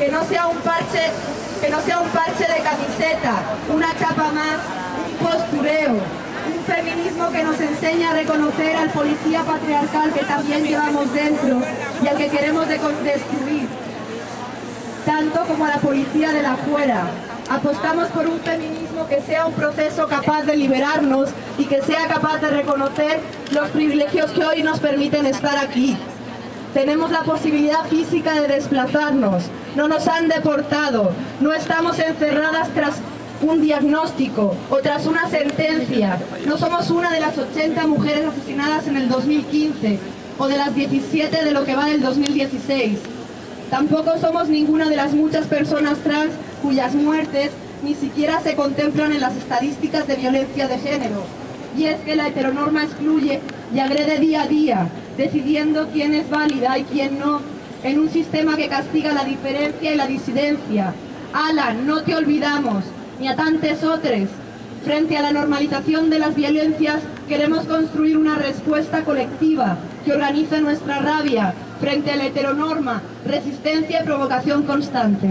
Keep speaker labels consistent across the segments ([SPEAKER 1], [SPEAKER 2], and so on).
[SPEAKER 1] que no sea un parche de camiseta, una chapa más, un postureo, un feminismo que nos enseña a reconocer al policía patriarcal que también llevamos dentro y al que queremos destruir, tanto como a la policía de la fuera. Apostamos por un feminismo que sea un proceso capaz de liberarnos y que sea capaz de reconocer los privilegios que hoy nos permiten estar aquí. Tenemos la posibilidad física de desplazarnos, no nos han deportado, no estamos encerradas tras un diagnóstico o tras una sentencia, no somos una de las 80 mujeres asesinadas en el 2015 o de las 17 de lo que va del 2016. Tampoco somos ninguna de las muchas personas trans cuyas muertes ni siquiera se contemplan en las estadísticas de violencia de género. Y es que la heteronorma excluye y agrede día a día, decidiendo quién es válida y quién no, en un sistema que castiga la diferencia y la disidencia. Alan, no te olvidamos, ni a tantos otros. Frente a la normalización de las violencias, queremos construir una respuesta colectiva que organice nuestra rabia frente a la heteronorma, resistencia y provocación constante.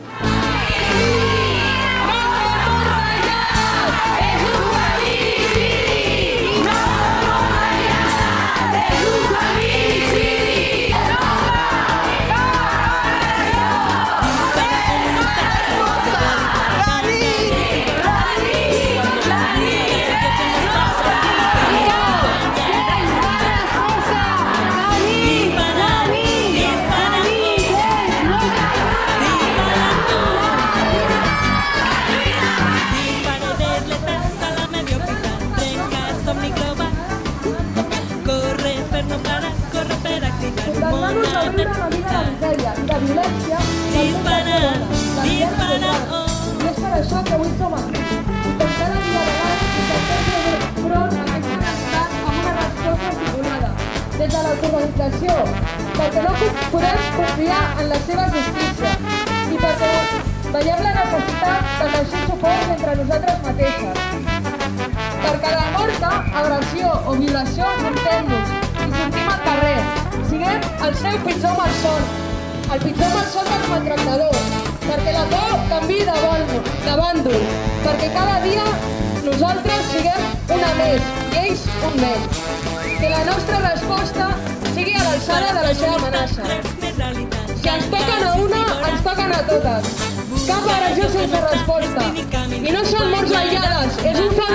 [SPEAKER 2] Això que avui som aquí, i per cada dia vegades intentem fer front a aquesta realitat amb una resposta articulada des de l'autoorganització, perquè no podem confiar en la seva justícia i perquè veiem la necessitat de teixir suports entre nosaltres mateixes. Perquè la morta, agressió o violació muntem-nos i sortim al carrer, siguem el seu pitjor malson, el pitjor malson dels maltractadors, perquè la por canviï de bàndol, perquè cada dia nosaltres siguem una més i ells un menys. Que la nostra resposta sigui a l'alçada de la seva amenaça. Si ens toquen a una, ens toquen a totes. Cap agressió sense resposta. I no són morts aïllades, és un